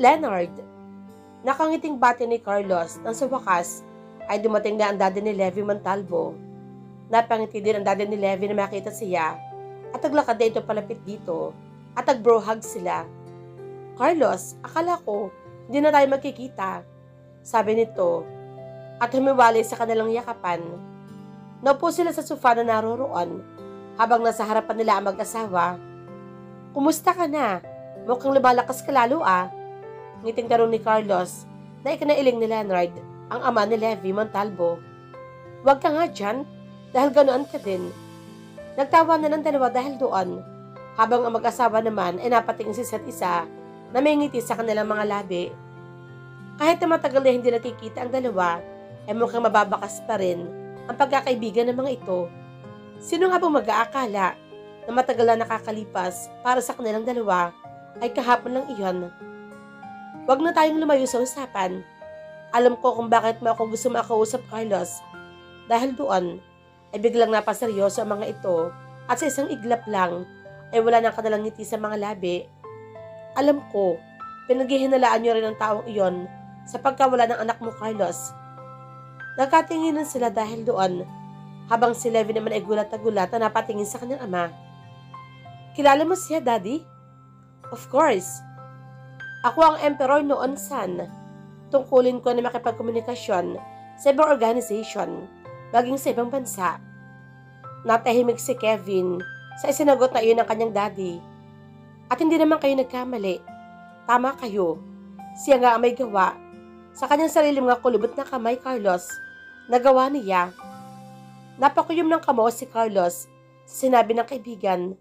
Leonard! Nakangiting bati ni Carlos nang sa wakas ay dumating na ang daddy ni Levi Montalvo. Napangiti din ang daddy ni Levi na makita siya at naglakad na ito palapit dito at nag-bro hug sila. Carlos, akala ko hindi na tayo magkikita, sabi nito at humiwalay sa kanilang yakapan. Naupo sila sa sofa na naroroon habang nasa harapan nila ang mag-asawa. Kumusta ka na? Mukhang lumalakas ka lalo ah. Ngiting tanong ni Carlos na ikinailing ni Leonard, ang ama ni Levi Montalvo. Huwag ka nga dyan, dahil ganoon ka din. Nagtawa na ng dalawa dahil doon, habang ang mag-asawa naman ay napatingin sa isa't isa na may ngiti sa kanilang mga labi. Kahit na matagal na hindi nakikita ang dalawa, ay mukhang mababakas pa rin ang pagkakaibigan ng mga ito. Sino nga bang mag-aakala na matagal na nakakalipas para sa kanilang dalawa ay kahapon lang iyon. Huwag na tayong lumayo sa usapan. Alam ko kung bakit mo ako gusto makausap, Carlos. Dahil doon ay biglang napaseryoso ang mga ito at sa isang iglap lang ay wala nang kanilang ngiti sa mga labi. Alam ko, pinaghihinalaan niyo rin ang taong iyon sa pagkawala ng anak mo, Carlos. Nagkatinginan sila dahil doon habang si Levi naman ay gulat na gulat na napatingin sa kanyang ama. Kilala mo siya, Daddy? Of course. Ako ang emperor noon, son. Tungkulin ko na makipagkomunikasyon sa ibang organization, maging sa ibang bansa. Natahimik si Kevin sa isinagot na iyon ng kanyang daddy. At hindi naman kayo nagkamali. Tama kayo. Siya nga ang may gawa. Sa kanyang sarili mga kulubot na kamay, Carlos, nagawa niya. Napakuyom ng kamo si Carlos sa sinabi ng kaibigan.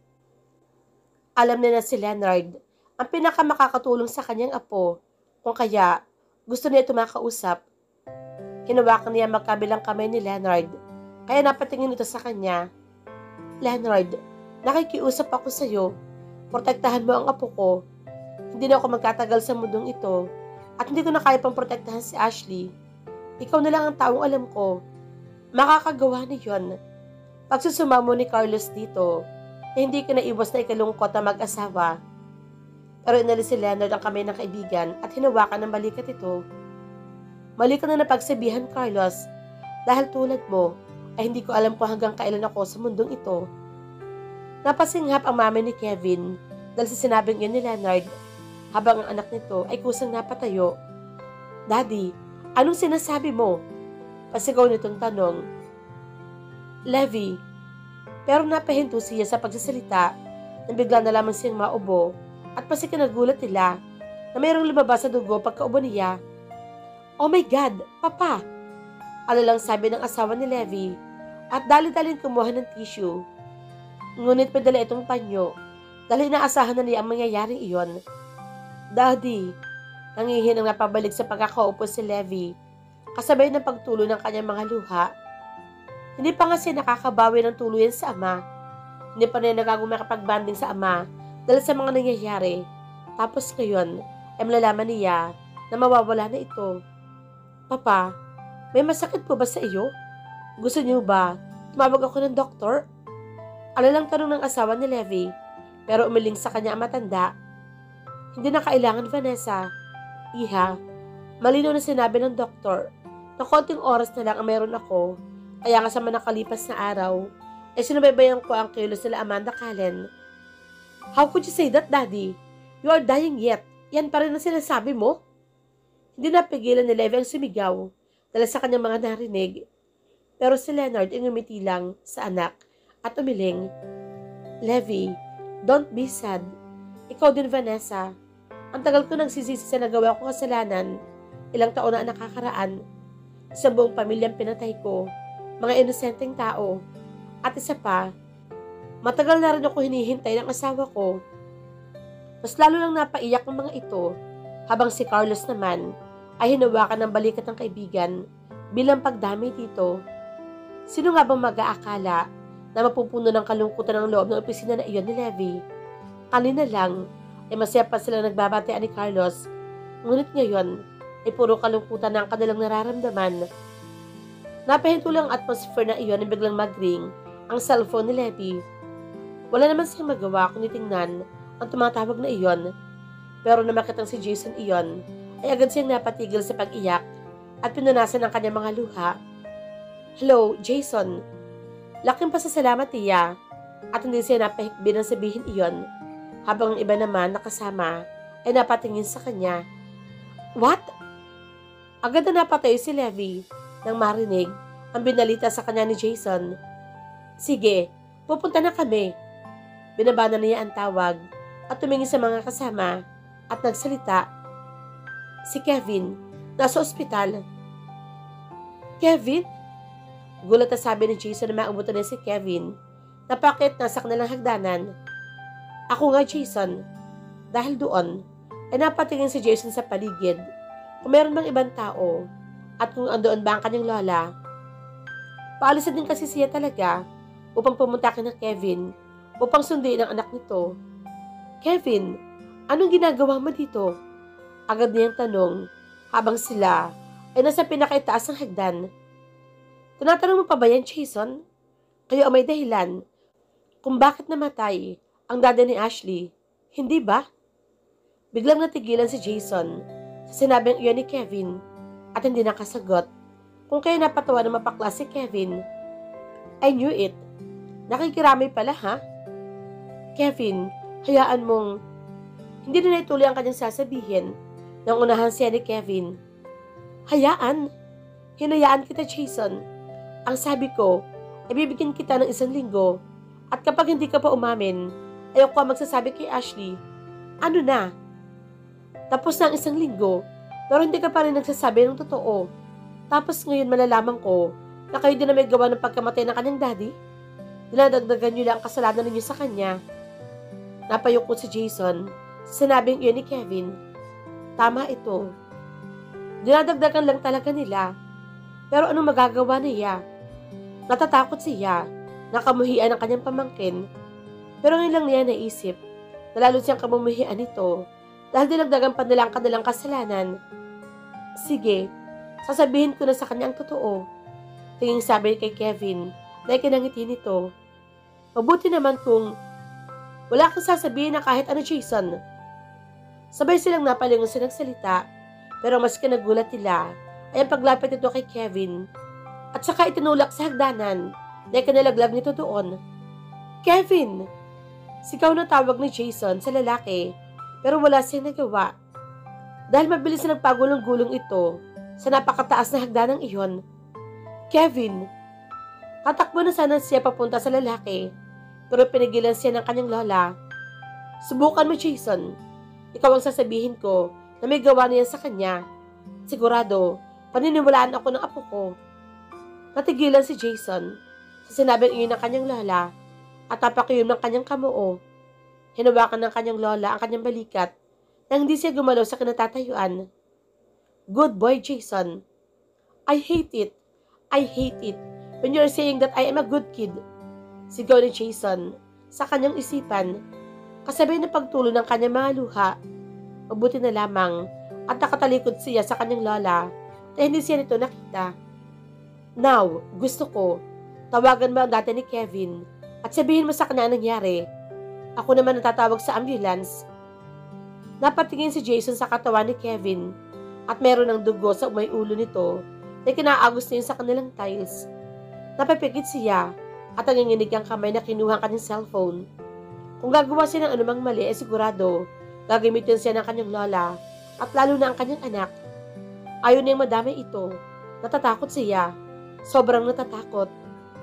Alam na si Leonard ang pinakamakakatulong sa kanyang apo, kung kaya gusto niya ito makausap. Hinawakan niya magkabilang kamay ni Leonard, kaya napatingin ito sa kanya. Leonard, nakikiusap ako sa iyo. Protektahan mo ang apo ko. Hindi na ako magtatagal sa mundong ito at hindi ko na kaya pang protektahan si Ashley. Ikaw na lang ang taong alam ko. Makakagawa niyon. Pagsusumamo ni Carlos dito, na hindi ka naiwas na ikalungkot na mag-asawa. Pero inalis si Leonard ang kamay ng kaibigan at hinawakan ng balikat ito. Mali ka na napagsabihan, Carlos, dahil tulad mo ay hindi ko alam kung hanggang kailan ako sa mundong ito. Napasinghap ang mama ni Kevin dahil sa sinabing yun ni Leonard habang ang anak nito ay kusang napatayo. Daddy, anong sinasabi mo? Pasigaw nitong tanong. Levi, pero napahinto siya sa pagsasalita nang bigla na lamang siyang maubo at pasikinagulat nila na mayroong lumabas sa dugo pagkaubo niya. Oh my God, Papa! Alalang sabi ng asawa ni Levi at dali-daling kumuha ng tissue. Ngunit padala itong panyo dahil inaasahan na niya ang mangyayaring iyon. Daddy, nangihinang napabalik sa pagkakaupo si Levi kasabay ng pagtulo ng kanyang mga luha. Hindi pa nga siya nakakabawi ng tuluyan sa ama. Hindi pa rin nagagawang makapagbanding sa ama dahil sa mga nangyayari. Tapos ngayon ay malalaman niya na mawawala na ito. Papa, may masakit po ba sa iyo? Gusto niyo ba tumawag ako ng doktor? Alalang tanong ng asawa ni Levi, pero umiling sa kanya ang matanda. Hindi na kailangan, Vanessa. Iha, malinaw na sinabi ng doktor na konting oras na lang ang meron ako. Kaya nga sa nakalipas na araw, ay sinubaybayan ko ang kilos nila Amanda Cullen. How could you say that, Daddy? You are dying yet. Yan pa rin ang sinasabi mo? Hindi napigilan ni Levi ang sumigaw dahil sa kanyang mga narinig. Pero si Leonard ay ngumiti lang sa anak at umiling. Levi, don't be sad. Ikaw din, Vanessa. Ang tagal ko nagsisisi sa nagawa ko kasalanan. Ilang taon na nakakaraan. Isang buong pamilyang pinatay ko. Mga inosenteng tao. At isa pa, matagal na rin ako hinihintay ng asawa ko. Mas lalo lang napaiyak ng mga ito, habang si Carlos naman ay hinawakan ng balikat ng kaibigan bilang pagdamay dito. Sino nga bang mag-aakala na mapupuno ng kalungkutan ng loob ng opisina na iyon ni Levi? Kanina lang ay masaya pa sila nagbabatian ni Carlos, ngunit ngayon ay puro kalungkutan na ang kanilang nararamdaman. Napahinto lang ang atmosphere na iyon na biglang mag-ring ang cellphone ni Levi. Wala naman siyang magawa kundi tingnan ang tumatawag na iyon. Pero nang makitang si Jason iyon, ay agad siyang napatigil sa pag-iyak at pinunasan ang kanyang mga luha. Hello, Jason. Laking pasasalamat, Tia. At hindi siya napahikbi nang sabihin iyon, habang ang iba naman nakasama ay napatingin sa kanya. What? Agad na napatayo si Levi nang marinig ang binalita sa kanya ni Jason. Sige, pupunta na kami. Binabana niya ang tawag at tumingin sa mga kasama at nagsalita. Si Kevin, nasa ospital. Kevin? Gulat na sabi ni Jason na maubutan niya si Kevin na bakit nasa kanilang hagdanan. Ako nga, Jason. Dahil doon, ay napatingin si Jason sa paligid kung meron bang ibang tao at kung andoon ba ang kanyang lola. Paalisin din kasi siya talaga upang pumunta kina Kevin upang sunduin ang anak nito. Kevin, anong ginagawa mo dito? Agad niyang tanong habang sila ay nasa pinakaitaas ng hagdan. Tinatanong mo pa ba yan, Jason? Kayo ang may dahilan kung bakit namatay ang dada ni Ashley, hindi ba? Biglang natigilan si Jason sa sinabing iyon ni Kevin at hindi nakasagot. Kung kaya napatawa na mapakla si Kevin. I knew it. Nakikiramay pala, ha? Kevin, hayaan mong hindi na naituloy ang kanyang sasabihin nang unahan siya ni Kevin. Hayaan? Hinayaan kita, Jason. Ang sabi ko, ay bibigyan kita ng 1 linggo at kapag hindi ka pa umamin, ayoko ka magsasabi kay Ashley. Ano na? Tapos na ang 1 linggo, pero hindi ka pa rin nagsasabi ng totoo. Tapos ngayon malalaman ko na kayo din na may gawa ng pagkamatay ng kanyang daddy? Dinadagdagan niyo lang ang kasalanan ninyo sa kanya. Napayukot si Jason sa sinabing iyon ni Kevin. Tama ito. Dinadagdagan lang talaga nila. Pero anong magagawa niya? Natatakot siya na kamuhian ang kanyang pamangkin. Pero ngayon lang niya naisip na lalo siyang kamumuhian nito dahil dinagdagan pa nila ang kanilang kasalanan. Sige, sasabihin ko na sa kanya ang totoo. Tinging sabi kay Kevin na ikinangiti nito. Mabuti naman kung wala kang sasabihin na kahit ano, Jason. Sabay silang napalingon sa nagsalita, pero mas kinagulat nila ay ang paglapit nito kay Kevin at saka itinulak sa hagdanan na ikinalaglag nito doon. Kevin! Sigaw na tawag ni Jason sa lalaki pero wala siyang nagawa. Dahil mabilis na nagpagulong-gulong ito sa napakataas na hagdanang iyon. Kevin! Tatakbo na sana siya papunta sa lalaki pero pinigilan siya ng kanyang lola. Subukan mo, Jason. Ikaw ang sasabihin ko na may gawa niya sa kanya. Sigurado, paniniwalaan ako ng apo ko. Natigilan si Jason sa sinabing iyon ng kanyang lola at napakiyom ng kanyang kamuo. Hinawakan ng kanyang lola ang kanyang balikat nang hindi siya gumalaw sa kinatatayuan. Good boy, Jason. I hate it. I hate it when you're saying that I am a good kid. Sigaw ni Jason sa kanyang isipan, kasabay ng pagtulo ng kanyang mga luha. Mabuti na lamang at nakatalikod siya sa kanyang lola na hindi siya nito nakita. Now, gusto ko, tawagan mo ang dati ni Kevin at sabihin mo sa kanya ang nangyari. Ako naman natatawag sa ambulance. Napatingin si Jason sa katawan ni Kevin at meron ng dugo sa may ulo nito na kinaagos niya sa kanilang tiles. Napapikit siya at nanginginig ang kamay na kinuha ang kanyang cellphone. Kung gagawa siya ng anumang mali ay sigurado gagamitin siya ng kanyang lola at lalo na ang kanyang anak. Ayaw niyang madamay ito. Natatakot siya. Sobrang natatakot.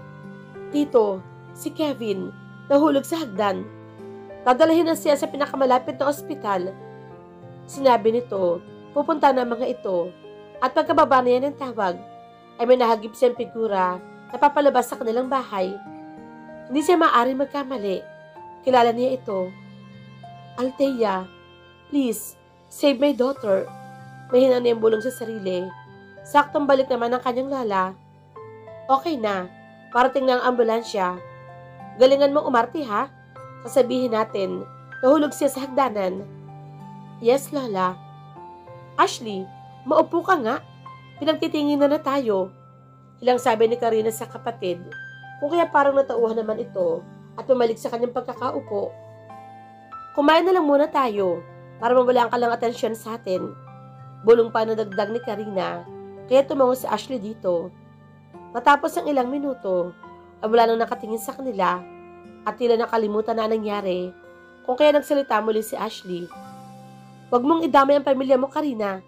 Tito, si Kevin, nahulog sa hagdan. Dadalahin na siya sa pinakamalapit na ospital. Sinabi nito, pupunta na mga ito at pagkababa na yan ng tawag, ay may nahagip siyang figura na papalabas sa kanilang bahay. Hindi siya maaaring magkamali. Kilala niya ito. Althea, please, save my daughter. Mahina na yung bulong sa sarili. Saktong balik naman ang kanyang lola. Okay na, parating na ang ambulansya. Galingan mong umarte, ha? Sasabihin natin, nahulog siya sa hagdanan. Yes, Lola. Ashley, maupo ka nga. Pinagtitingin na tayo. Ilang sabi ni Karina sa kapatid, kung kaya parang natauhan naman ito at bumalik sa kanyang pagkakaupo. Kumain na lang muna tayo. para mawalaan ka lang atensyon sa atin. Bulong pa na dagdag ni Karina, kaya tumango si Ashley dito. Matapos ang ilang minuto, ay wala nang nakatingin sa kanila at tila nakalimutan na nangyari kung kaya nagsalita muli si Ashley. Huwag mong idamay ang pamilya mo, Karina.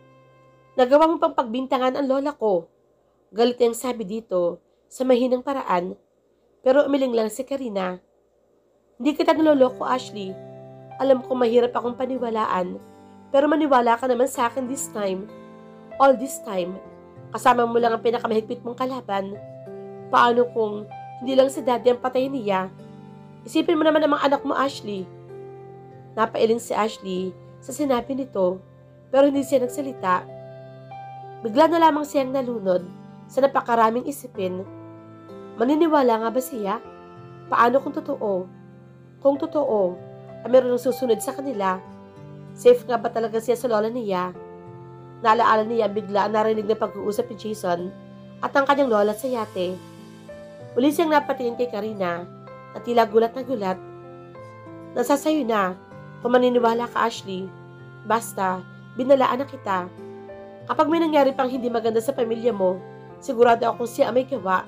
Nagawa mo pang pagbintangan ang lola ko. Galit niyang sabi dito sa mahinang paraan, pero umiling lang si Karina. Hindi kita niloloko, Ashley. Alam ko mahirap akong paniwalaan, pero maniwala ka naman sa akin this time. All this time, kasama mo lang ang pinakamahigpit mong kalaban. Paano kung hindi lang si Daddy ang patayin niya? Isipin mo naman ang mga anak mo, Ashley. Napailing si Ashley sa sinabi nito, pero hindi siya nagsalita. Bigla na lamang siyang nalunod sa napakaraming isipin. Maniniwala nga ba siya? Paano kung totoo? Kung totoo, ay meron ng susunod sa kanila. Safe nga ba talaga siya sa lola niya? Naalaala niya bigla ang narinig na pag-uusap ni Jason at ang kanyang lola sa yate. Muli siyang napatingin kay Karina at tila gulat na gulat. Nasasayo na kung maniniwala ka, Ashley. Basta, binalaan na kita. Kapag may nangyari pang hindi maganda sa pamilya mo, sigurado akong siya ang may gawa.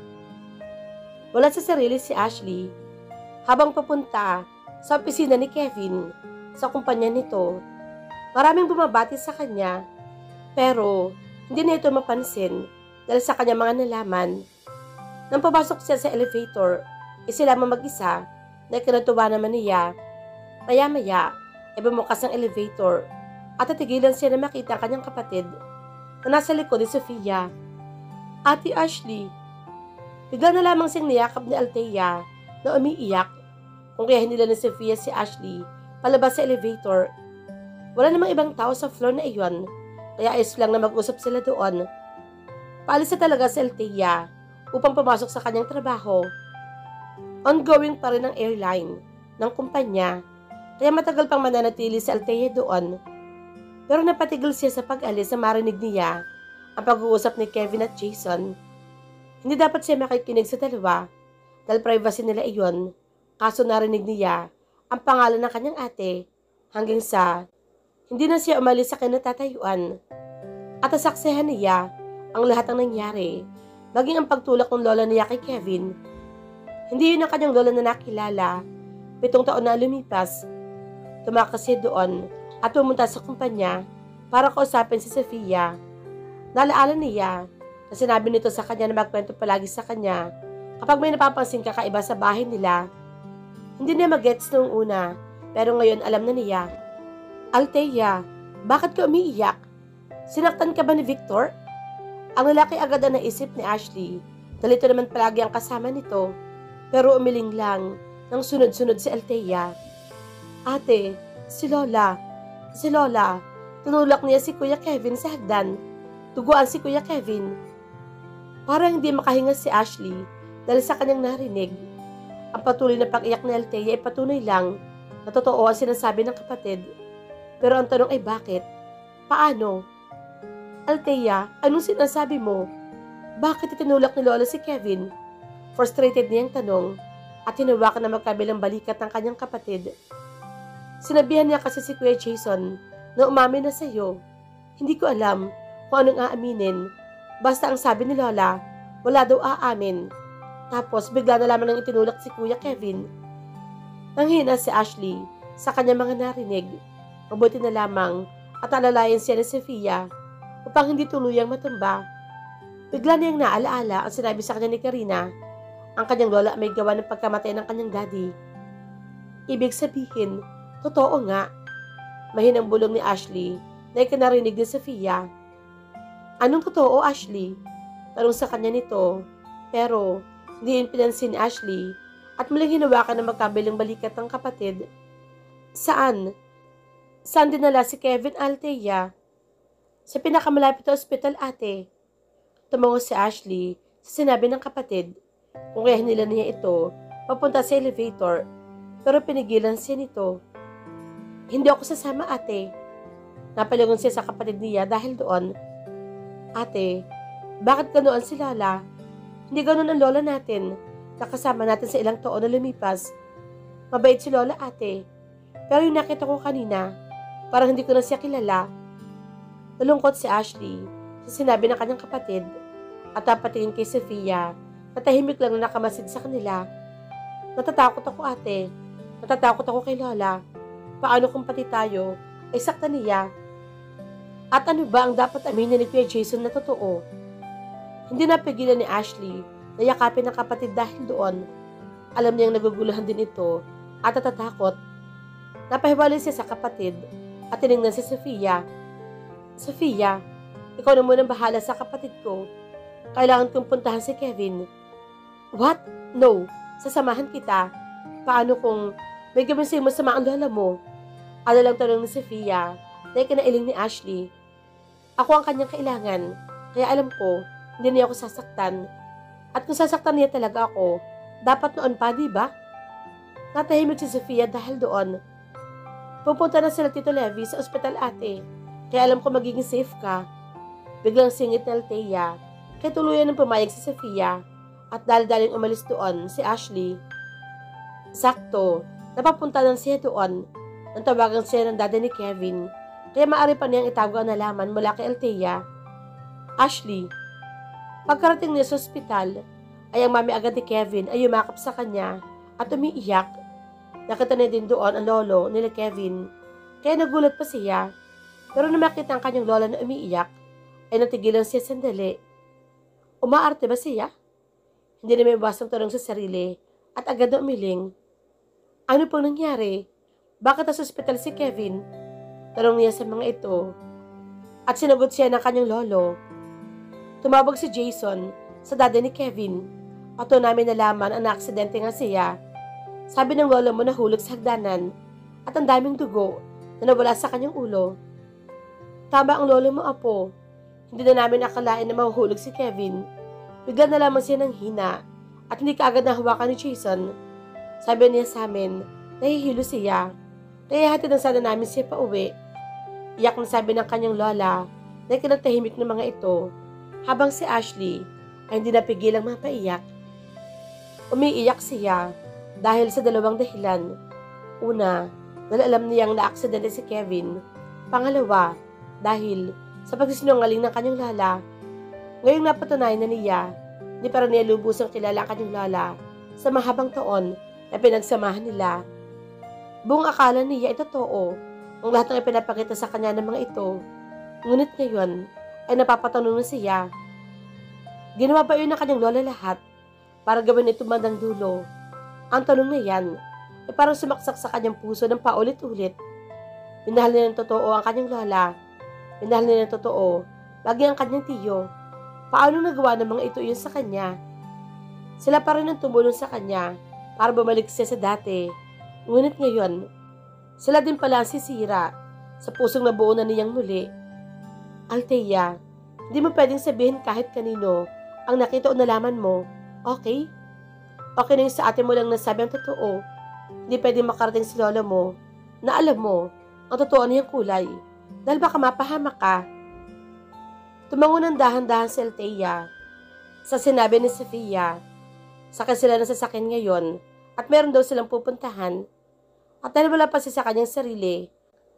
Wala sa sarili si Ashley. Habang papunta sa opisina ni Kevin, sa kumpanya nito, maraming bumabati sa kanya, pero hindi na ito mapansin dahil sa kanyang mga nalaman. Nang papasok siya sa elevator, sila mag-isa na ikinatuwa naman niya. Maya-maya, ay bumukas ang elevator at natigilan siya na makita ang kanyang kapatid na nasa likod ni Sofia. Ate Ashley. Bigla na lamang siyang niyakap ni Althea na umiiyak. Kung kaya hinila ni Sofia si Ashley palabas sa elevator. Wala namang ibang tao sa floor na iyon, kaya ayos lang na mag-usap sila doon. Paalis na talaga si Althea upang pumasok sa kanyang trabaho. Ongoing pa rin ang airline ng kumpanya, kaya matagal pang mananatili si Althea doon. Pero napatigil siya sa pag-alis na marinig niya ang pag-uusap ni Kevin at Jason. Hindi dapat siya makikinig sa dalawa dahil privacy nila iyon, kaso narinig niya ang pangalan ng kanyang ate hanggang sa hindi na siya umalis sa kinatatayuan at nasaksihan niya ang lahat ng nangyari, maging ang pagtulak ng lola niya kay Kevin. Hindi yun ang kanyang lola na nakilala. 7 taon na lumipas, tumakas siya doon at pumunta sa kumpanya para kausapin si Sofia. Nalaala niya na sinabi nito sa kanya na magkwento palagi sa kanya kapag may napapansing kakaiba sa bahay nila. Hindi niya mag-gets noong una, pero ngayon alam na niya. Althea, bakit ka umiiyak? Sinaktan ka ba ni Victor? Ang lalaki agad ang naisip ni Ashley dahil ito naman palagi ang kasama nito, pero umiling lang nang sunod-sunod si Althea. Ate, si Lola, tunulak niya si Kuya Kevin sa hagdan. Tuguan si Kuya Kevin. Parang hindi makahinga si Ashley dahil sa kanyang narinig. Ang patuloy na pag-iyak ni Althea ay patunay lang na totoo ang sinasabi ng kapatid. Pero ang tanong ay bakit? Paano? Althea, anong sinasabi mo? Bakit itinulak ni Lola si Kevin? Frustrated niyang tanong at hinawakan na magkabilang balikat ng kanyang kapatid. Sinabihan niya kasi si Kuya Jason na umamin na sa iyo. Hindi ko alam kung anong aaminin. Basta ang sabi ni Lola, wala daw aamin. Tapos bigla na lamang nang itinulak si Kuya Kevin. Nanghina si Ashley sa kanyang mga narinig. Mabuti na lamang at alalayan siya ni Sofia upang hindi tuluyang matumba. Bigla niyang naalaala ang sinabi sa kanya ni Karina. Ang kanyang lola may gawa ng pagkamatay ng kanyang daddy. Ibig sabihin, totoo nga. Mahinang bulong ni Ashley na ikinarinig ni Sofia. Anong totoo, Ashley? Tanong sa kanya nito, pero hindi yun pinansin ni Ashley at muling hinawakan ng magkabilang balikat ng kapatid. Saan? Saan dinala si Kevin, Althea? Sa pinakamalapit na ospital, ate. Tumango si Ashley sa sinabi ng kapatid. Kung kaya nila niya ito, papunta sa elevator, pero pinigilan siya nito. Hindi ako sasama, ate. Napalingon siya sa kapatid niya dahil doon. Ate, bakit ganoon si Lola? Hindi ganoon ang lola natin. Nakasama natin sa ilang taon na lumipas. Mabait si Lola, ate. Pero yung nakita ko kanina, Parang hindi ko na siya kilala. Nalungkot si Ashley sa sinabi ng kanyang kapatid at napatingin kay Sofia na tahimik lang na nakamasid sa kanila. Natatakot ako, ate. Natatakot ako kay Lola. Paano kung pati tayo ay saktan niya? At ano ba ang dapat aminin ni Kuya Jason na totoo? Hindi napigilan ni Ashley na yakapin ng kapatid dahil doon. Alam niyang naguguluhan din ito at natatakot. Napahiwalay siya sa kapatid at tinignan si Sofia. Sofia, ikaw na munang bahala sa kapatid ko. Kailangan kong puntahan si Kevin. What? No, sasamahan kita. Paano kung may gamisin mo sa ang lola mo? Ano lang tanong ni Sofia na ikinailing ni Ashley. Ako ang kanyang kailangan, kaya alam ko, hindi niya ako sasaktan. At kung sasaktan niya talaga ako, dapat noon pa, di ba? Natahimik si Sofia dahil doon. Pupunta na sila Tito Levi sa ospital, ate. Kaya alam ko magiging safe ka. Biglang singit ni Althea. Kaya tuluyan ng pumayag si Sofia. At dal-daling umalis doon si Ashley. Sakto, napapunta na siya doon. Nang tawagan siya ng dada ni Kevin. Kaya maaari pa niyang itago ang nalaman mula kay Althea. Ashley. Pagkarating niya sa ospital, ay ang mami agad ni Kevin ay yumakap sa kanya at umiiyak. Nakita niya din doon ang lolo nila Kevin. Kaya nagulat pa siya. Pero nang makita ang kanyang lola na umiiyak, ay natigilan siya sandali. Umaarte ba siya? Hindi na may iwasang tanong sa sarili at agad na umiling. Ano pong nangyari? Bakit nasa ospital si Kevin? Tanong niya sa mga ito. At sinagot siya ng kanyang lolo. Tumawag si Jason sa dada ni Kevin. At doon namin nalaman ang naaksidente nga siya. Sabi ng lolo mo nahulog sa hagdanan at ang daming dugo na nawala sa kanyang ulo. Tama ang lolo mo, apo. Hindi na namin akalain na mahuhulog si Kevin. Bigla na lamang siya ng hina at hindi kaagad nahawakan ni Jason. Sabi niya sa amin, nahihilo siya. Kaya hatid na sana namin siya pa uwi. Iyak na sabi ng kanyang lola na ikinatahimik ng mga ito habang si Ashley ay hindi napigilang mapaiyak. Umiiyak siya dahil sa dalawang dahilan. Una, dahil alam niyang na-aksidente si Kevin. Pangalawa, dahil sa pagsisinungaling ng kanyang lala. Ngayong napatunayan na niya, hindi pa rin niya lubusang kilala ang kanyang lala sa mahabang taon na pinagsamahan nila. Buong akala niya ay totoo ang lahat ng ipinapakita sa kanya ng mga ito. Ngunit ngayon ay napapatanong na siya. Ginawa ba yun ng kanyang lola lahat para gawin ito bandang dulo? Ang tanong na yan ay parang sumaksak sa kanyang puso ng paulit-ulit. Minahal niya ng totoo ang kanyang lola. Minahal niya ng totoo lagi ang kanyang tiyo. Paano nagawa ng mga ito yun sa kanya? Sila pa rin ang tumulong sa kanya para bumalik siya sa dati. Ngunit ngayon, sila din pala ang sisira sa pusong nabuo na niyang muli. Althea, hindi mo pwedeng sabihin kahit kanino ang nakita o nalaman mo, okay? Okay na yung sa ate mo lang nasabi ang totoo. Hindi pwedeng makarating si lola mo na alam mo ang totoo niyang kulay dahil baka mapahamak ka. Tumango ng dahan-dahan si Althea sa sinabi ni Sofia. Sakay sila ng sasakyan ngayon at meron daw silang pupuntahan. At dahil wala pa siya sa kanyang sarili,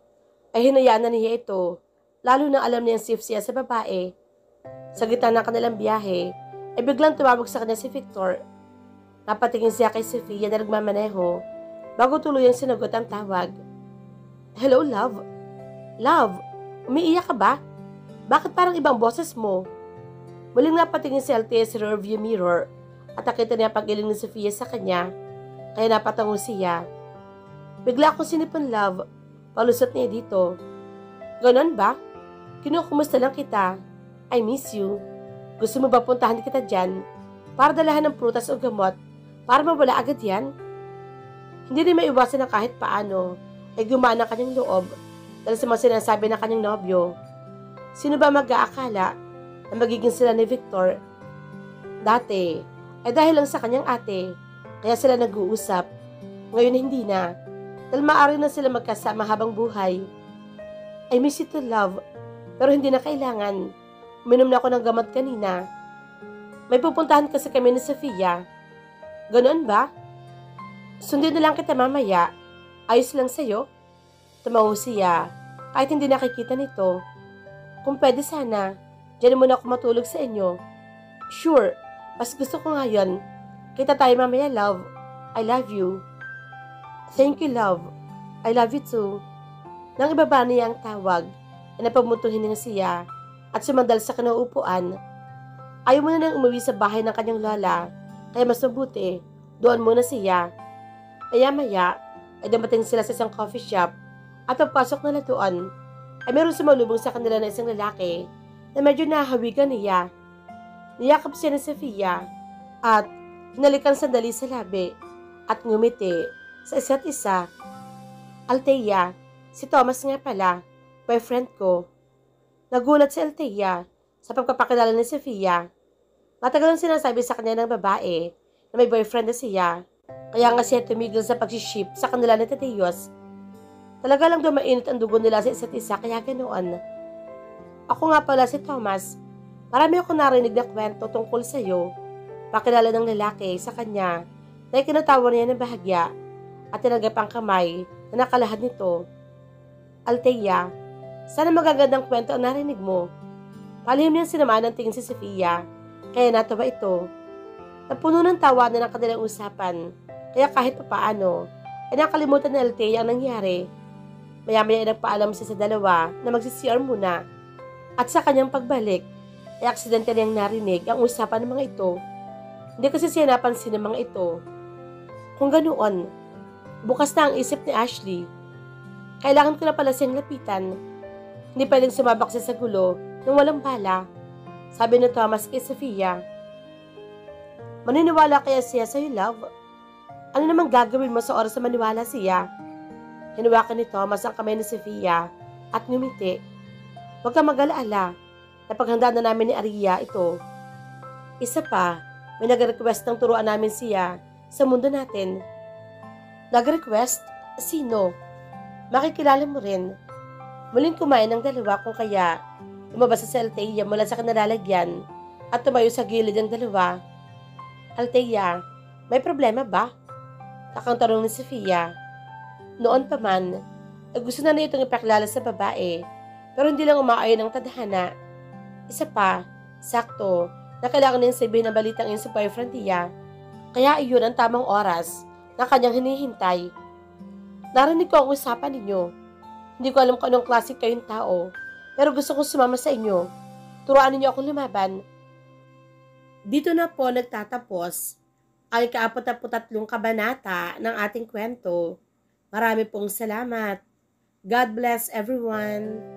ay hinayaan na niya ito, lalo na alam niyang safe siya sa babae. Sa gitna ng kanilang biyahe, ay biglang tumawag sa kanya si Victor. Napatingin siya kay Sofia na nagmamaneho, bago tuluyang sinagot ang tawag. Hello, love? Love, umiiyak ka ba? Bakit parang ibang boses mo? Muling napatingin si Althea sa rearview mirror at nakita niya pag-iling ni Sofia sa kanya, kaya napatango siya. Bigla akong sinipon, love. Palusot niya dito. Ganon ba? Kinukumusta lang kita. I miss you. Gusto mo ba puntahan kita dyan para dalahan ng prutas o gamot para mawala agad yan? Hindi rin maiwasan na kahit paano ay gumana ang kanyang loob dahil sa mga sinasabi ng kanyang nobyo. Sino ba mag-aakala na magiging sila ni Victor? Dati ay dahil lang sa kanyang ate kaya sila nag-uusap. Ngayon hindi na. Dahil maaari na sila magkasama habang buhay. I miss you too, love. Pero hindi na kailangan. Uminom na ako ng gamot kanina. May pupuntahan kasi kami ni Sofia. Ganoon ba? Sundin na lang kita mamaya. Ayos lang sa'yo? Tumawa siya. kahit hindi nakikita nito. Kung pwede sana, diyan muna ako matulog sa inyo. Sure, mas gusto ko ngayon. Kita tayo mamaya, love. I love you. Thank you, love. I love you too. Nang ibaba niya ang tawag, ay napamutuhin niya siya at sumandal sa kinauupuan. Ayaw muna nang umuwi sa bahay ng kanyang lola, kaya mas mabuti, doon muna siya. Maya-maya, ay dumating sila sa isang coffee shop at pagpasok nila doon, ay meron sumalubong sa kanila na isang lalaki na medyo nahahawigan niya. Niyakap siya ni Sofia at hinalikan sandali sa labi at ngumiti sa isa't isa. Althea, si Thomas nga pala, boyfriend ko. Nagulat si Althea sa pagpapakilala ni Sofia. Matagal ang sinasabi sa kanya ng babae na may boyfriend na siya, kaya nga siya tumigil sa pag-ship sa kanila ni Tadeos. Talaga lang dumainit ang dugo nila sa isa't isa, kaya ganoon. Ako nga pala si Thomas. Marami akong narinig na kwento tungkol sa iyo. Pakilala ng lalaki sa kanya na ikinatawa niya ng bahagya at tinanggap ang kamay na nakalahad nito. Althea, sana magagandang kwento ang narinig mo. Palihim niyang sinamaan ng tingin si Sofia, kaya natawa ito. Napuno ng tawanan ng kanilang usapan, kaya kahit papaano, ay nakalimutan ni Althea ang nangyari. Maya-maya ay nagpaalam siya sa dalawa na magsi-CR muna. At sa kanyang pagbalik, ay aksidente niyang narinig ang usapan ng mga ito. Hindi kasi siya napansin ng mga ito. Kung ganoon, bukas na ang isip ni Ashley. Kailangan ko na pala siyang lapitan. Hindi pwedeng sumabak siya sa gulo nang walang bala. Sabi ni Thomas kay Sofia. Maniniwala kaya siya sa'yo, love? Ano namang gagawin mo sa oras na maniwala siya? Hinawakan ni Thomas ang kamay ni Sofia at ngumiti. Huwag kang mag-alala. Napaghanda na namin ni Aria ito. Isa pa, may nag-request ng turuan namin siya sa mundo natin. Nag-request? Sino? Makikilala mo rin. Muling kumain ng dalawa kung kaya lumabas sa Althea mula sa kanalalagyan at tumayo sa gilid ng dalawa. Althea, may problema ba? Takang tanong ni Sofia. Noon pa man, gusto na itong ipakilala sa babae, pero hindi lang umaayon ng tadhana. Isa pa, sakto, na kailangan niyang sabihin ang balitang yun sa boyfriend niya. Kaya iyon ang tamang oras na kanyang hinihintay. Narinig ko ang usapan ninyo. Hindi ko alam kung anong klase kayong tao, pero gusto kong sumama sa inyo. Turuan ninyo akong lumaban. Dito na po nagtatapos ang ika-43 kabanata ng ating kwento. Marami pong salamat. God bless everyone.